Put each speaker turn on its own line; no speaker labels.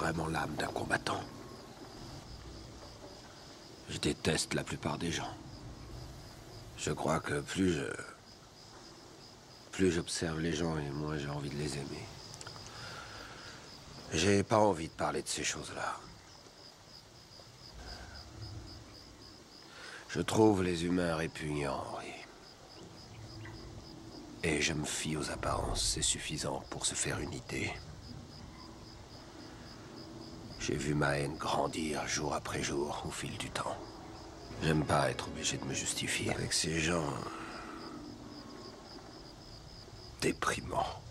vraiment l'âme d'un combattant. Je déteste la plupart des gens. Je crois que plus j'observe les gens et moins j'ai envie de les aimer. J'ai pas envie de parler de ces choses-là. Je trouve les humains répugnants, oui. Et je me fie aux apparences, c'est suffisant pour se faire une idée. J'ai vu ma haine grandir jour après jour au fil du temps. J'aime pas être obligé de me justifier avec ces gens déprimants.